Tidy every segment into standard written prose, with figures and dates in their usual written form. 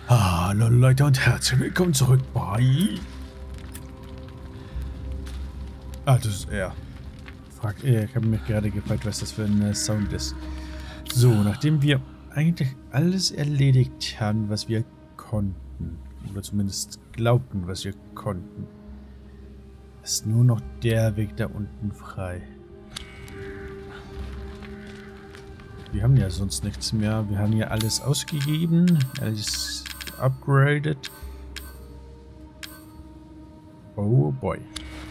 Hallo Leute und herzlich willkommen zurück bei... das ist er. Ich habe mich gerade gefragt, was das für ein Sound ist. So, nachdem wir eigentlich alles erledigt haben, was wir konnten, oder zumindest glaubten, was wir konnten, ist nur noch der Weg da unten frei. Wir haben ja sonst nichts mehr. Wir haben ja alles ausgegeben, alles upgraded. Oh boy.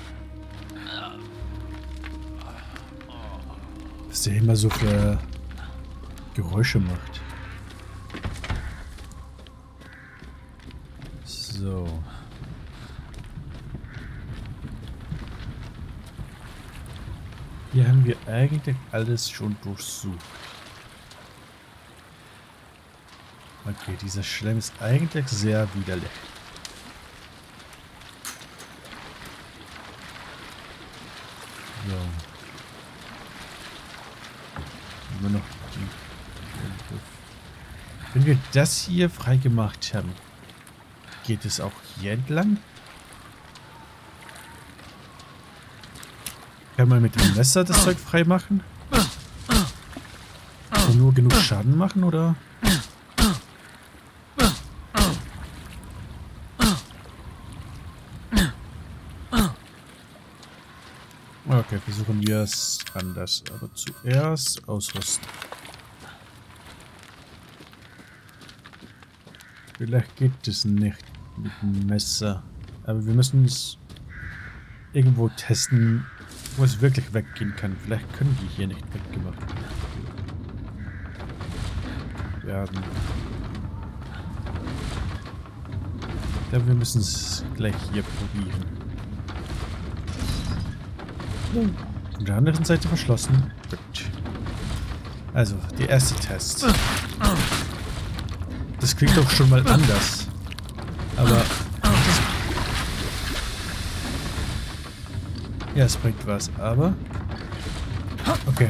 Was der immer so für Geräusche macht. So. Hier haben wir eigentlich alles schon durchsucht. Okay, dieser Schleim ist eigentlich sehr widerlich. So. Immer noch die... Wenn wir das hier freigemacht haben, geht es auch hier entlang? Kann man mit dem Messer das Zeug freimachen? Kann nur genug Schaden machen, oder? Okay, versuchen wir es anders. Aber zuerst ausrüsten. Vielleicht geht es nicht mit dem Messer. Aber wir müssen es irgendwo testen, wo es wirklich weggehen kann. Vielleicht können die hier nicht weggemacht werden. Ich glaube, wir müssen es gleich hier probieren. Von der anderen Seite verschlossen. Gut. Also, der erste Test. Das klingt doch schon mal anders. Aber... ja, es bringt was, aber... okay.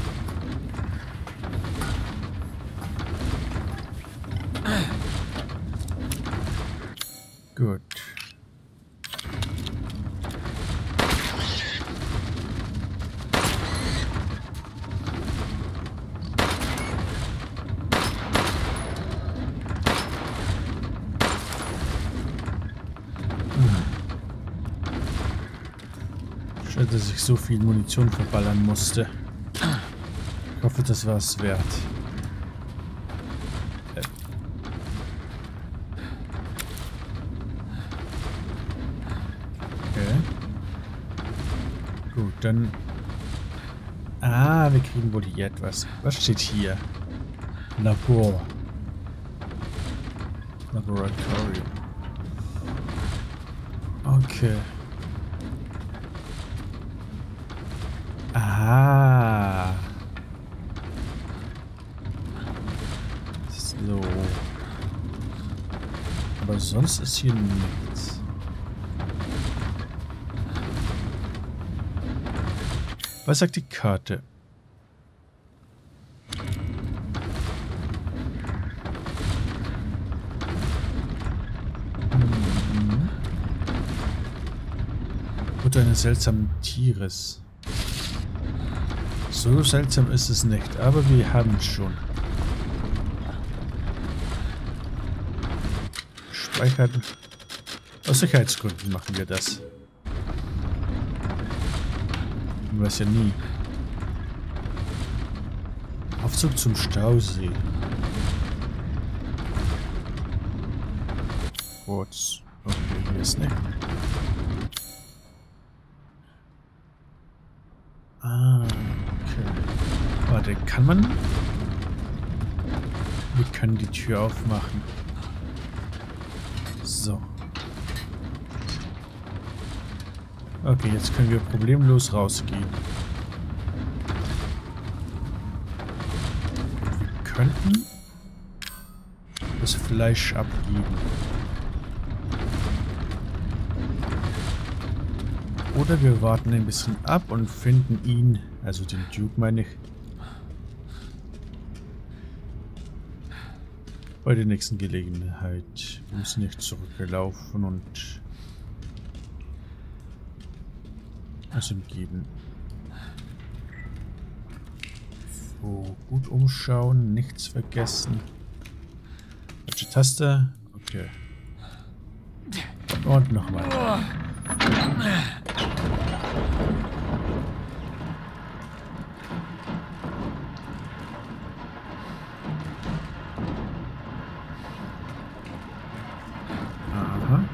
Gut. Schade, dass ich so viel Munition verballern musste. Ich hoffe, das war es wert. Okay. Gut, dann... wir kriegen wohl hier etwas. Was steht hier? Labor. Laboratorium. Okay. So. Aber sonst ist hier nichts. Was sagt die Karte? Oder eines seltsamen Tieres. So seltsam ist es nicht, aber wir haben es schon. Speichern. Aus Sicherheitsgründen machen wir das. Man weiß ja nie. Aufzug zum Stausee. Kurz. Okay, hier ist nicht. Warte, kann man? Wir können die Tür aufmachen. So. Okay, jetzt können wir problemlos rausgehen. Wir könnten das Fleisch abgeben. Oder wir warten ein bisschen ab und finden ihn, also den Duke meine ich. bei der nächsten Gelegenheit. Wir müssen nicht zurücklaufen und es ihm geben. So, gut umschauen, nichts vergessen. Welche Taste? Okay. Und nochmal. Aha.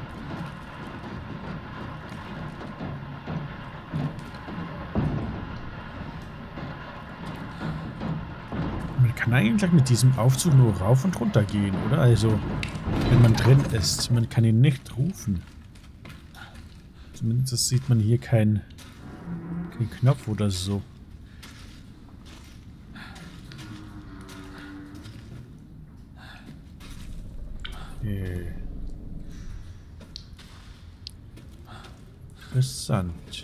Man kann eigentlich mit diesem Aufzug nur rauf und runter gehen, oder? Also, wenn man drin ist, man kann ihn nicht rufen. Zumindest sieht man hier keinen Knopf oder so. Okay. Interessant.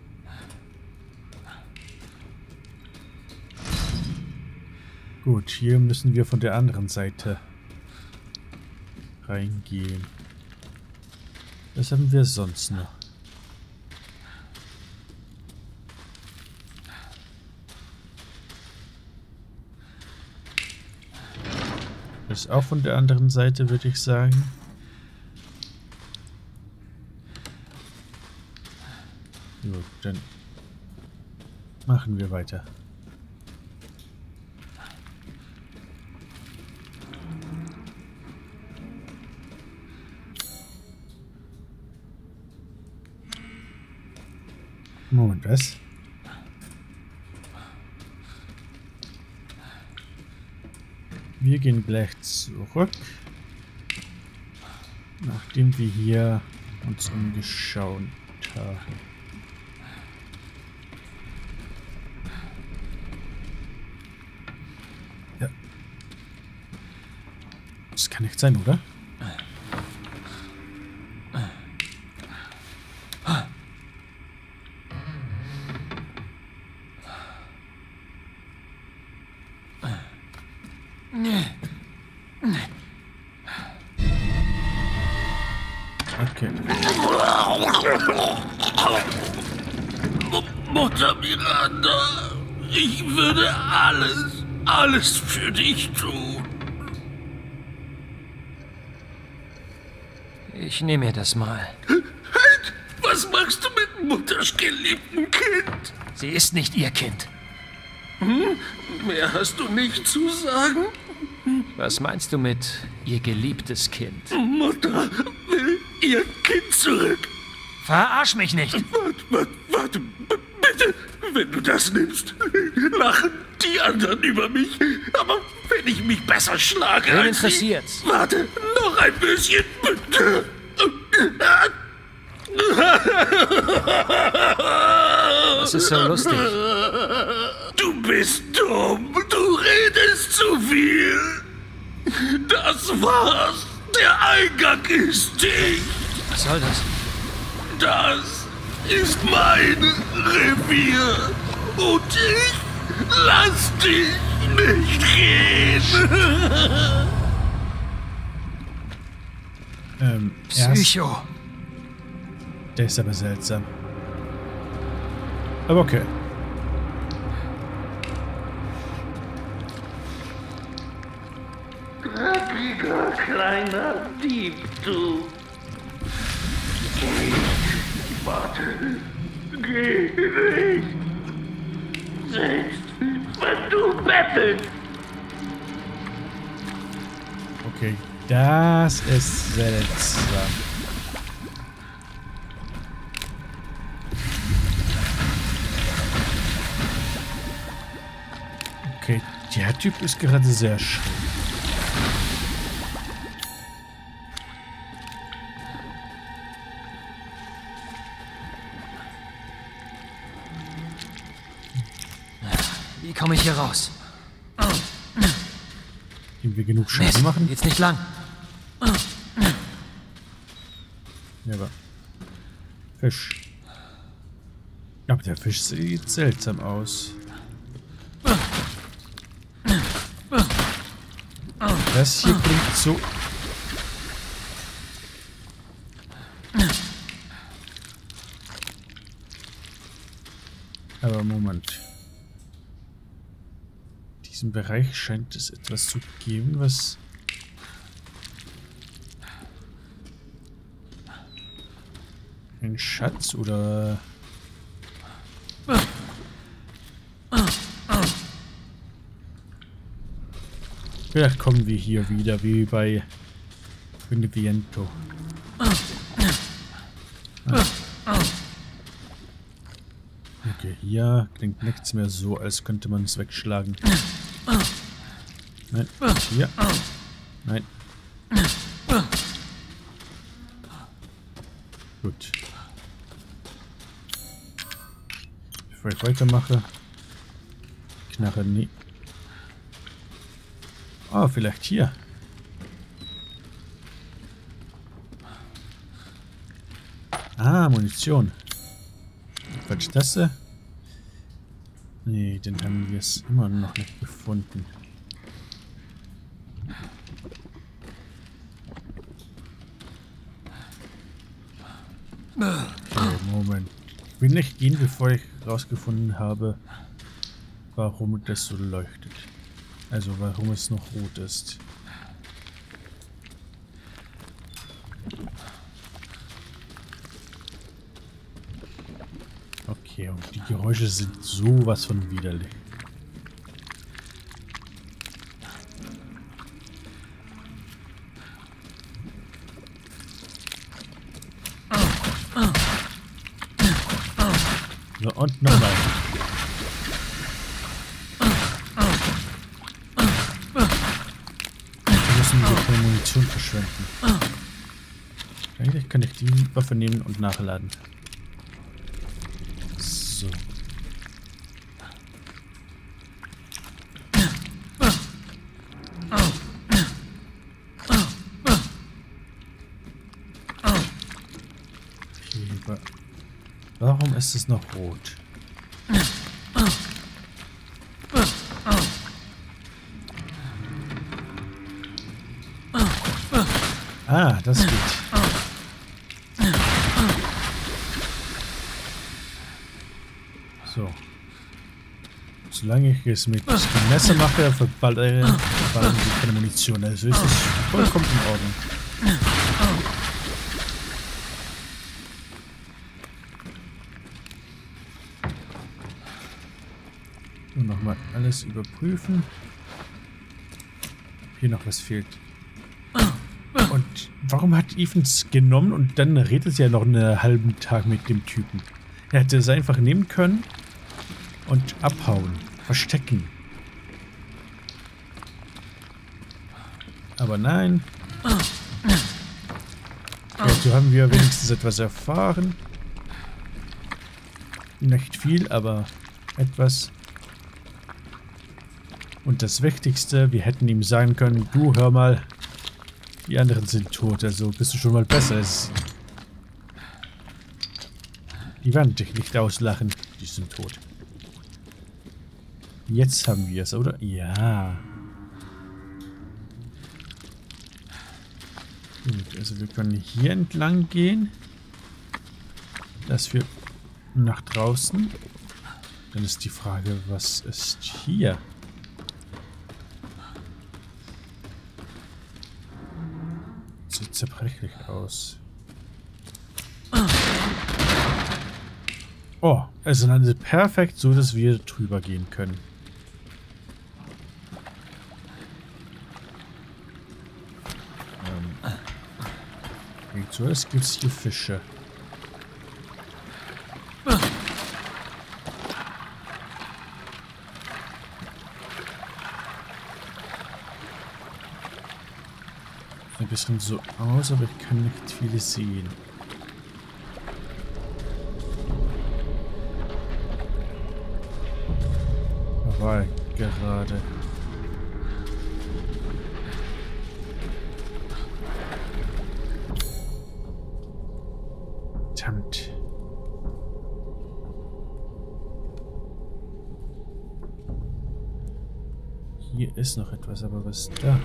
Gut, hier müssen wir von der anderen Seite reingehen. Was haben wir sonst noch? Das ist auch von der anderen Seite, würde ich sagen. Gut, dann machen wir weiter. Moment, was? Wir gehen gleich zurück, nachdem wir hier uns umgeschaut haben. Ja. Das kann nicht sein, oder? Okay. Mutter Miranda, ich würde alles für dich tun. Ich nehme mir das mal. Halt! Was machst du mit Mutters geliebtem Kind? Sie ist nicht ihr Kind. Mehr hast du nicht zu sagen? Was meinst du mit ihr geliebtes Kind? Mutter will ihr Kind zurück. Verarsch mich nicht! Warte, bitte. Wenn du das nimmst, lachen die anderen über mich. Aber wenn ich mich besser schlage Wen als sie... interessiert's? Warte, noch ein bisschen, bitte. Was ist so lustig? Du bist dumm. Du redest zu viel. Das war's. Der Eingang ist dicht. Was soll das? Das ist mein Revier. Und ich lass dich nicht gehen. Psycho. Der ist aber seltsam. Aber okay. Dreckiger kleiner Dieb, du. Warte. Geh nicht. Selbst wenn du bettelst. Okay, das ist seltsam. Okay, der Typ ist gerade sehr schön. Wie komme ich hier raus? Können wir genug Schaden machen? Geht's nicht lang. Ja, aber Fisch. Aber der Fisch sieht seltsam aus. Das hier klingt so... Aber Moment. In diesem Bereich scheint es etwas zu geben, was... Ein Schatz oder... Vielleicht kommen wir hier wieder, wie bei Beneviento. Okay, hier klingt nichts mehr so, als könnte man es wegschlagen. Nein, hier. Nein. Gut. Bevor ich weitermache. Knarre, nee. Oh, vielleicht hier. Ah, Munition. Falsche Taste. Nee, den haben wir es immer noch nicht gefunden. Okay, Moment. Ich will nicht gehen, bevor ich rausgefunden habe, warum das so leuchtet. Also warum es noch rot ist. Okay, und die Geräusche sind sowas von widerlich. So, und nochmal. Keine Munition verschwenden. Eigentlich kann ich die Waffe nehmen und nachladen. So. Okay, warum ist es noch rot? Ah, das geht. So. Solange ich es mit dem Messer mache, verballern sie keine Munition. Also ist es vollkommen in Ordnung. Nur nochmal alles überprüfen. Hier noch was fehlt. Und warum hat Evans genommen und dann redet sie ja noch einen halben Tag mit dem Typen? Er hätte es einfach nehmen können und abhauen, verstecken. Aber nein. Ja, so haben wir wenigstens etwas erfahren. Nicht viel, aber etwas. Und das Wichtigste, wir hätten ihm sagen können, du hör mal, die anderen sind tot, also bist du schon mal besser als... Die werden dich nicht auslachen, die sind tot. Jetzt haben wir es, oder? Ja. Gut, also wir können hier entlang gehen. Das führt nach draußen. Dann ist die Frage, was ist hier? Sieht zerbrechlich aus. Oh, es landet perfekt so, dass wir drüber gehen können. Zuerst gibt es hier Fische. Ein bisschen so aus, aber ich kann nicht viele sehen. Da war er gerade. Verdammt. Hier ist noch etwas, aber was ist da?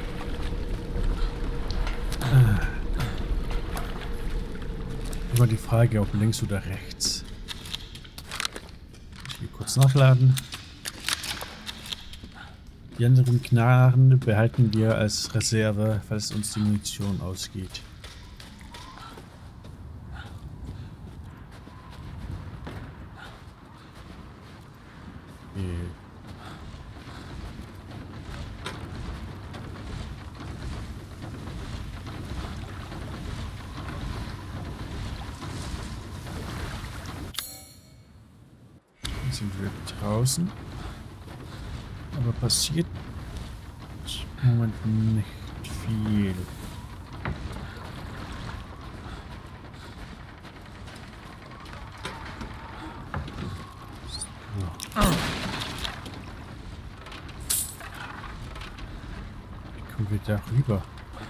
Immer die Frage, ob links oder rechts. Ich will kurz nachladen. Die anderen Knarren behalten wir als Reserve, falls uns die Munition ausgeht. Sind wir draußen, aber passiert im Moment nicht viel. So. Wie kommen wir da rüber?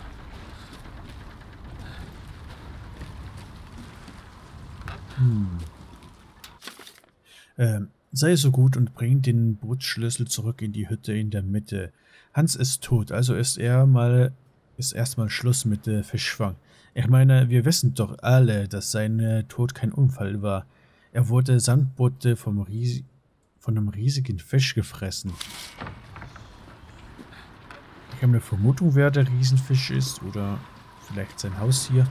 Sei so gut und bring den Bootsschlüssel zurück in die Hütte in der Mitte. Hans ist tot, also ist erstmal Schluss mit Fischfang. Ich meine, wir wissen doch alle, dass sein Tod kein Unfall war. Er wurde Sandbote von einem riesigen Fisch gefressen. Ich habe eine Vermutung, wer der Riesenfisch ist, oder vielleicht sein Haustier.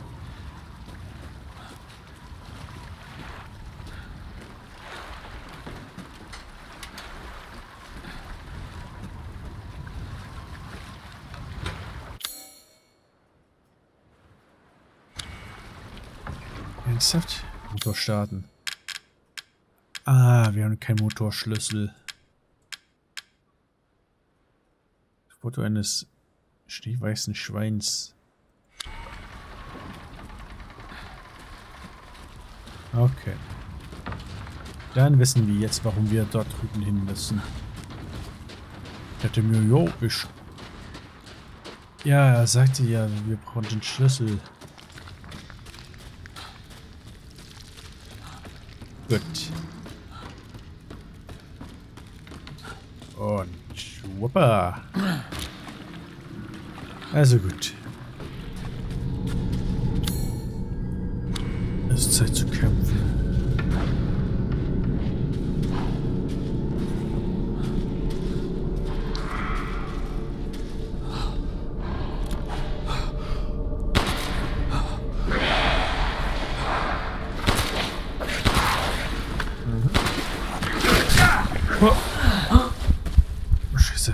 Ernsthaft? Motor starten. Ah, wir haben keinen Motorschlüssel. Foto eines schneeweißen Schweins. Okay. Dann wissen wir jetzt, warum wir dort drüben hin müssen. Ich dachte mir, jo, ja, er sagte ja, wir brauchen den Schlüssel. Gut. Und schwuppa. Also gut. Es ist Zeit zu kämpfen. Oh. Oh, Scheiße.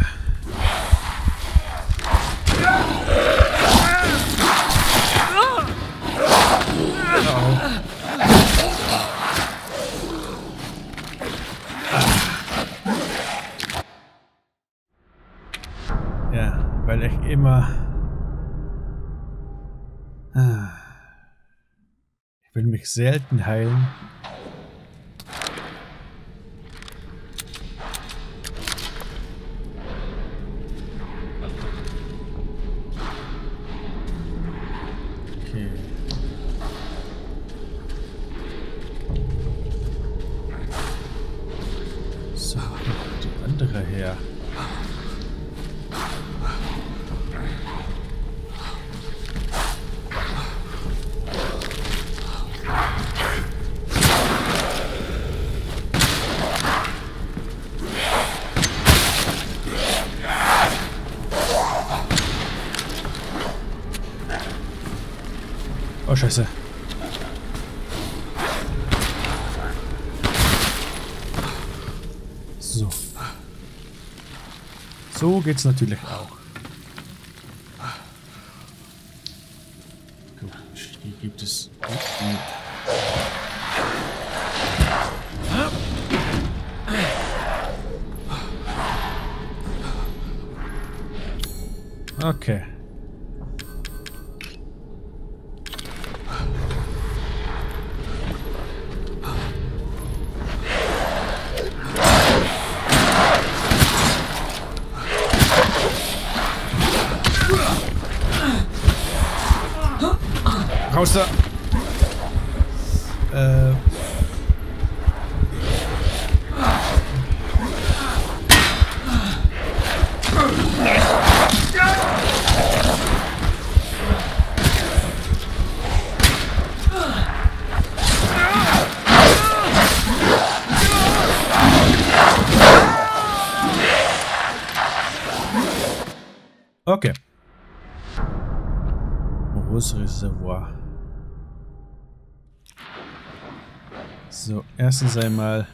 Ja, weil ich immer... Ich will mich selten heilen. So, die andere her. Oh, Scheiße. So. So geht's natürlich auch. Gut, hier gibt es... Okay. Raus da! Großreservoir. So, erstens einmal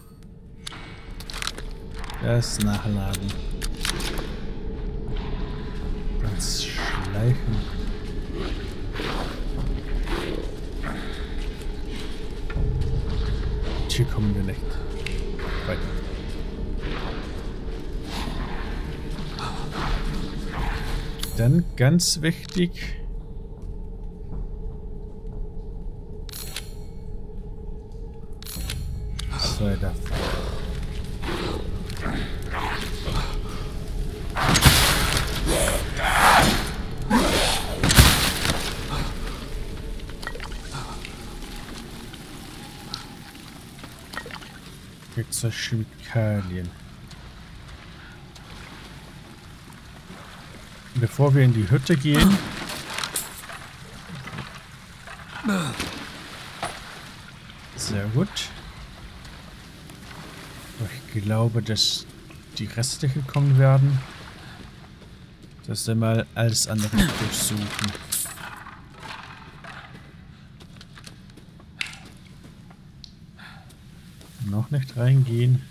das Nachladen. Das Schleichen. Hier kommen wir nicht weiter. Dann ganz wichtig. Zwei davon. Jetzt zur Chemikalien. Bevor wir in die Hütte gehen, sehr gut. Ich glaube, dass die restlichen kommen werden. Das einmal alles andere durchsuchen. Noch nicht reingehen.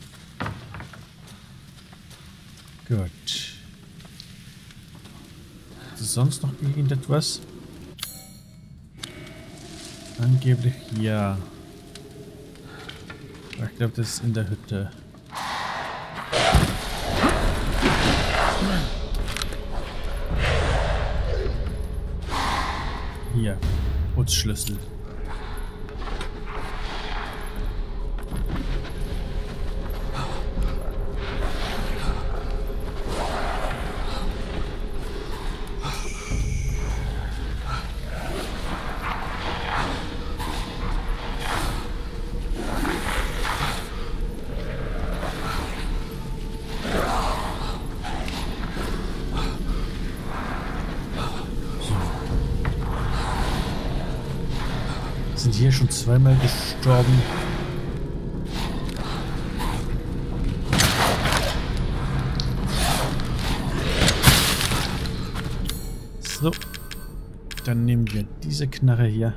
Gut. Ist es sonst noch irgendetwas? Angeblich ja. Ich glaube, das ist in der Hütte. Hier. Putzschlüssel. Sind hier schon zweimal gestorben. So. Dann nehmen wir diese Knarre hier.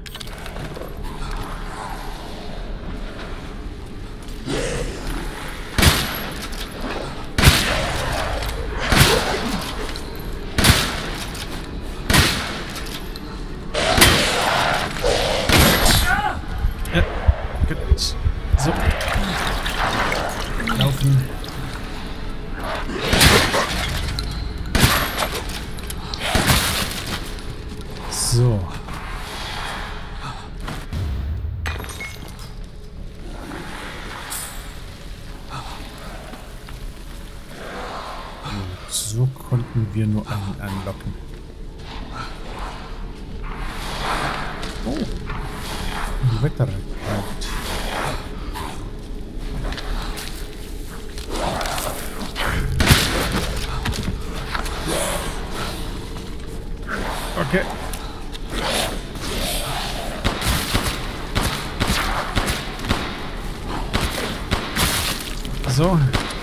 So. Laufen. So. So konnten wir nur einen anlocken. Oh. Ein weiterer Kraut. Okay. So.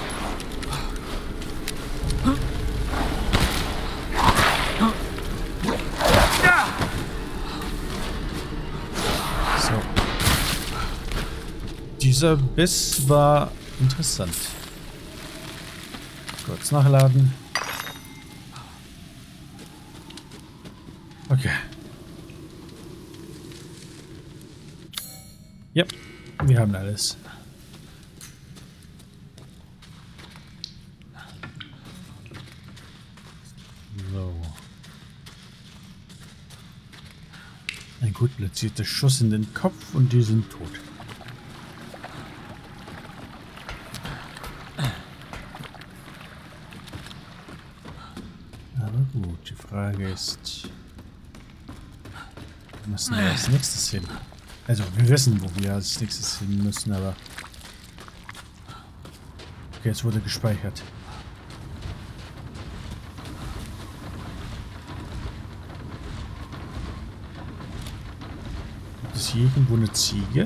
So. Dieser Biss war interessant. Kurz nachladen. Okay. Ja, wir haben alles. So. Ein gut platzierter Schuss in den Kopf und die sind tot. Aber gut, die Frage ist... Wo müssen wir als nächstes hin? Also, wir wissen, wo wir als nächstes hin müssen, aber... Okay, es wurde gespeichert. Gibt es hier irgendwo eine Ziege?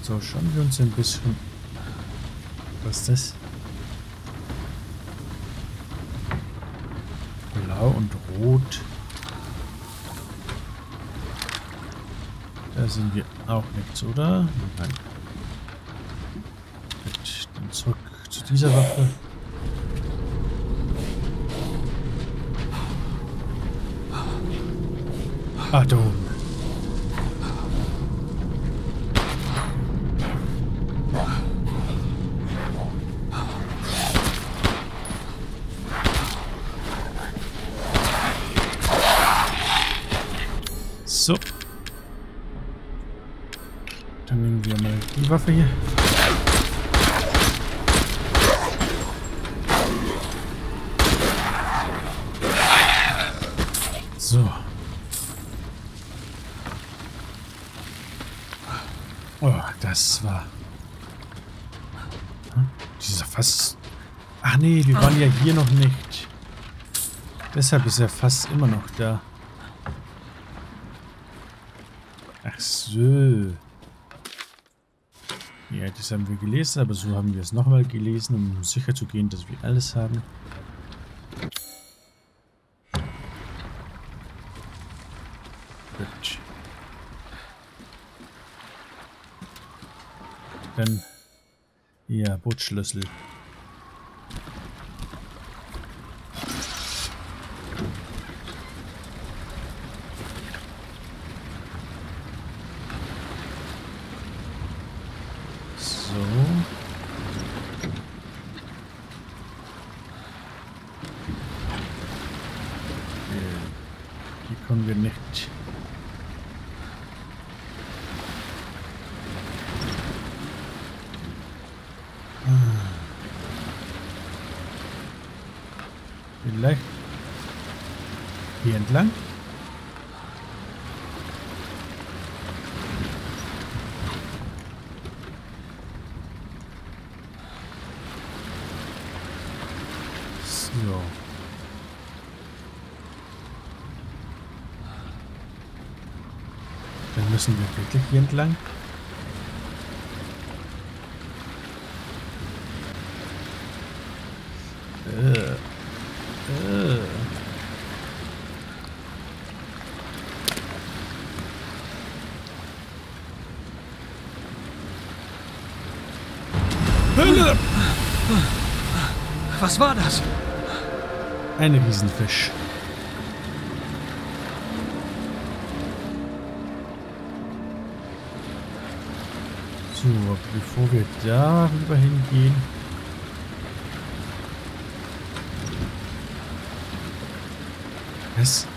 So, schauen wir uns ein bisschen... Was ist das? Blau und Rot. Da sind wir auch nichts, oder? Nein. Gut, dann zurück zu dieser Waffe. Ah, da oben. So. Dann nehmen wir mal die Waffe hier. So. Oh, das war... Dieser Fass... Ach nee, wir waren ja hier noch nicht. Deshalb ist der Fass immer noch da. Ach so. Ja, das haben wir gelesen, aber so haben wir es nochmal gelesen, um sicher zu gehen, dass wir alles haben. Gut. Dann... Ja, Bootsschlüssel. Hier kommen wir nicht. Vielleicht hier entlang. So. Dann müssen wir wirklich hier entlang. Hölle! Was war das? Ein Riesenfisch. So, bevor wir darüber hingehen. Was?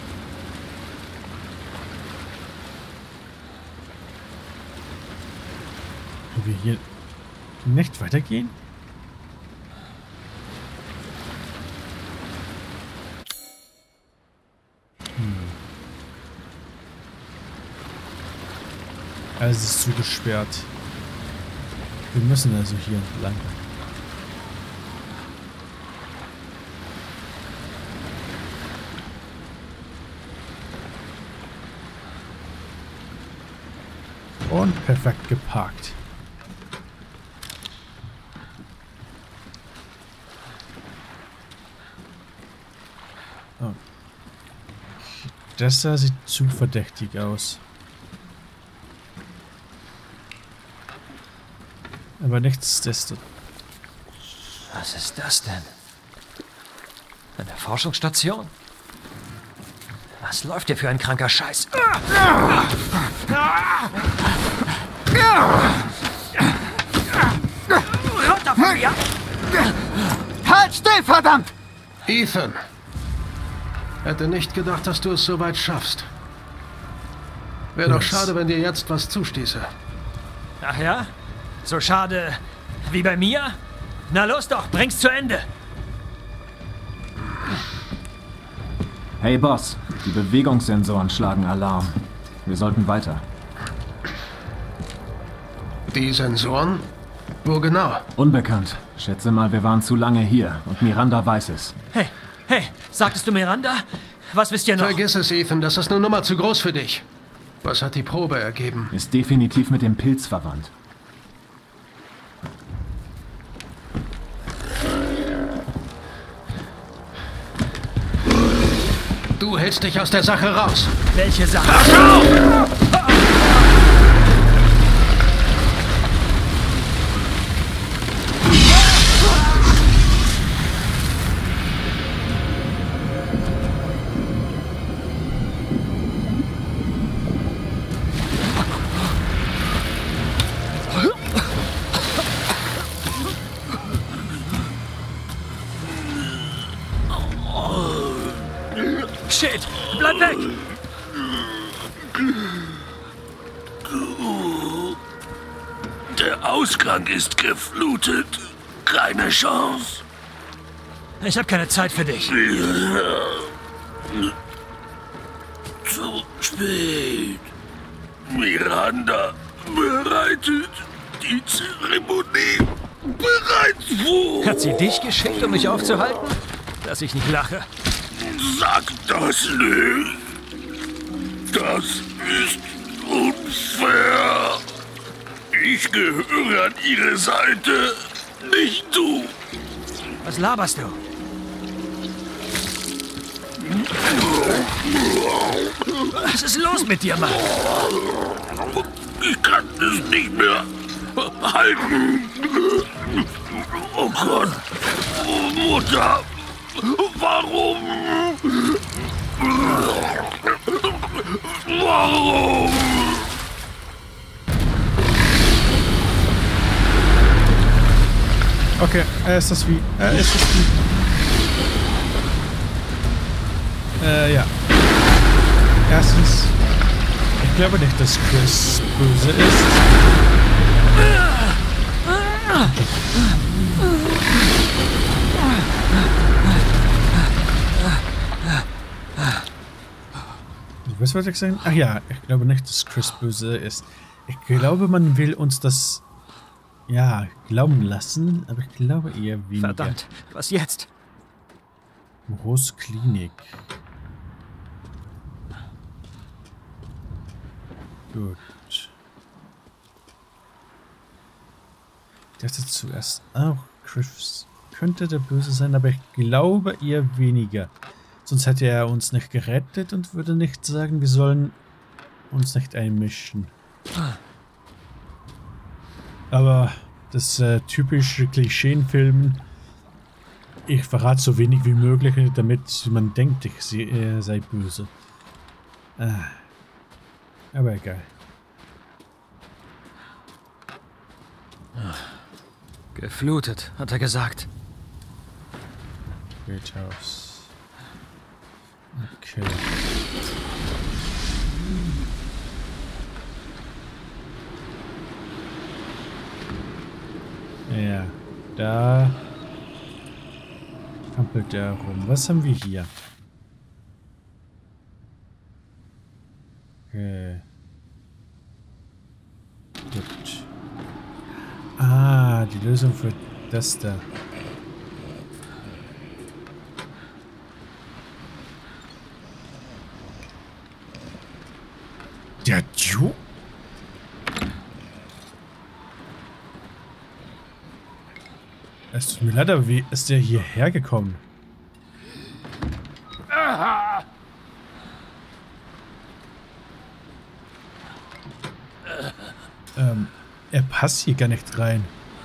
Können wir hier nicht weitergehen? Also es ist zugesperrt. Wir müssen also hier entlang. Und perfekt geparkt. Oh. Das sieht zu verdächtig aus. Aber nichtsdestotrotz. Was ist das denn? Eine Forschungsstation? Was läuft hier für ein kranker Scheiß? Runter von mir! Halt still, verdammt! Ethan! Hätte nicht gedacht, dass du es so weit schaffst. Wäre doch schade, wenn dir jetzt was zustieße. Ach ja? So schade wie bei mir? Na los doch, bring's zu Ende! Hey Boss, die Bewegungssensoren schlagen Alarm. Wir sollten weiter. Die Sensoren? Wo genau? Unbekannt. Schätze mal, wir waren zu lange hier und Miranda weiß es. Hey, sagtest du Miranda? Was wisst ihr noch? Vergiss es, Ethan, das ist eine Nummer zu groß für dich. Was hat die Probe ergeben? Ist definitiv mit dem Pilz verwandt. Du hältst dich aus der Sache raus. Welche Sache? Shit! Bleib weg! Der Ausgang ist geflutet. Keine Chance. Ich habe keine Zeit für dich. Zu spät. Miranda bereitet die Zeremonie bereits vor. Hat sie dich geschickt, um mich aufzuhalten? Dass ich nicht lache. Sag das nicht. Das ist unfair. Ich gehöre an ihre Seite, nicht du. Was laberst du? Was ist los mit dir, Mann? Ich kann es nicht mehr halten. Oh Gott. Mutter. Warum? Warum? Okay, ist das wie? Ja. Erstens, ich glaube nicht, dass Chris böse ist. Was wollte ich sagen? Ach ja, ich glaube nicht, dass Chris böse ist. Ich glaube, man will uns das, ja, glauben lassen, aber ich glaube eher weniger. Verdammt, was jetzt? Moros Klinik. Gut. Ich dachte zuerst auch, Chris könnte der Böse sein, aber ich glaube eher weniger. Sonst hätte er uns nicht gerettet und würde nicht sagen, wir sollen uns nicht einmischen. Aber das typische Klischee in Filmen, ich verrate so wenig wie möglich, damit man denkt, ich sei böse. Aber egal. Geflutet, hat er gesagt. Gatehouse. Okay. Ja, da hampelt er rum. Was haben wir hier? Okay. Gut. Ah, die Lösung für das da. Der Duke? Es tut mir leid, aber wie ist der hierher gekommen? Er passt hier gar nicht rein.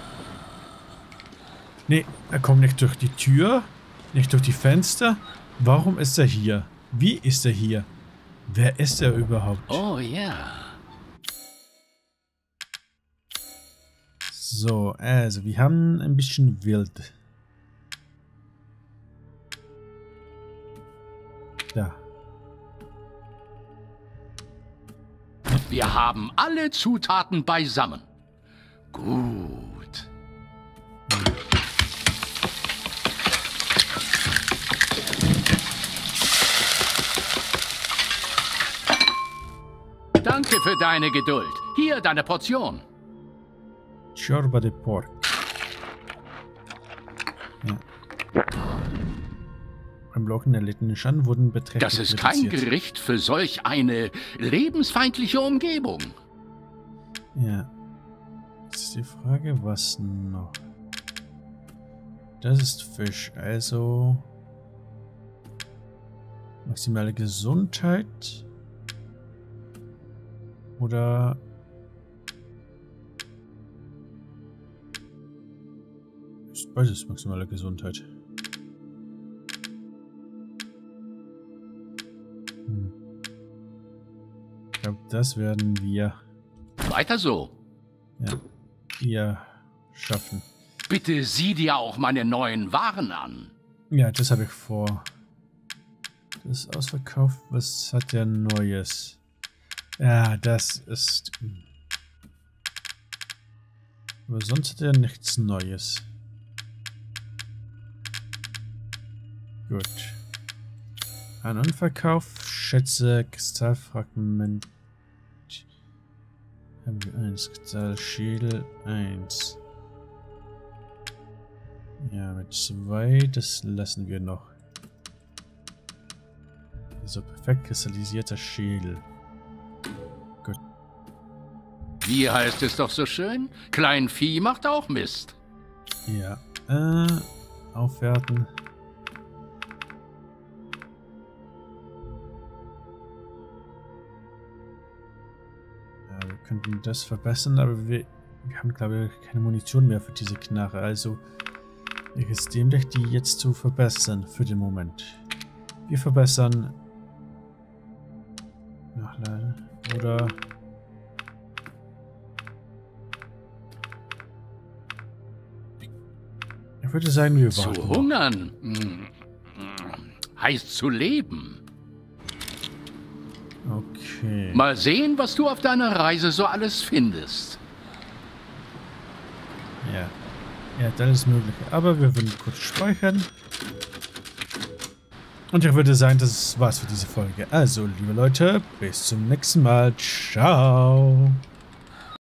Nee, er kommt nicht durch die Tür, nicht durch die Fenster. Warum ist er hier? Wie ist er hier? Wer ist er überhaupt? Oh ja. So, also wir haben ein bisschen wild. Da. Wir haben alle Zutaten beisammen. Gut. Danke für deine Geduld. Hier deine Portion. Chorba de Pork. Ja. Beim Blocken der erlittenen Schaden wurden beträchtlich Das ist kein Gericht für solch eine lebensfeindliche Umgebung. Ja. Jetzt ist die Frage, was noch? Das ist Fisch, also... Maximale Gesundheit. Oder... Ist beides maximale Gesundheit. Ich glaube, das werden wir... Weiter so. Ja, hier schaffen. Bitte sieh dir auch meine neuen Waren an. Ja, das habe ich vor. Das ist ausverkauft. Was hat der Neues? Ja, das ist... Aber sonst hat er nichts Neues. Gut. An Unverkauf. Schätze, Kristallfragment. Haben wir 1. Kristallschädel 1. Ja, mit 2, das lassen wir noch. So, perfekt kristallisierter Schädel. Gut. Wie heißt es doch so schön? Kleinvieh macht auch Mist. Ja, aufwerten. Ja, wir könnten das verbessern, aber wir haben, glaube ich, keine Munition mehr für diese Knarre. Also es ist dämlich, die jetzt zu verbessern für den Moment. Wir verbessern Nachladen oder ich würde sagen, wir warten. Zu hungern heißt zu leben. Okay. Mal sehen, was du auf deiner Reise so alles findest. Ja. Ja, alles Mögliche. Aber wir würden kurz speichern. Und ich würde sagen, das war's für diese Folge. Also, liebe Leute, bis zum nächsten Mal. Ciao.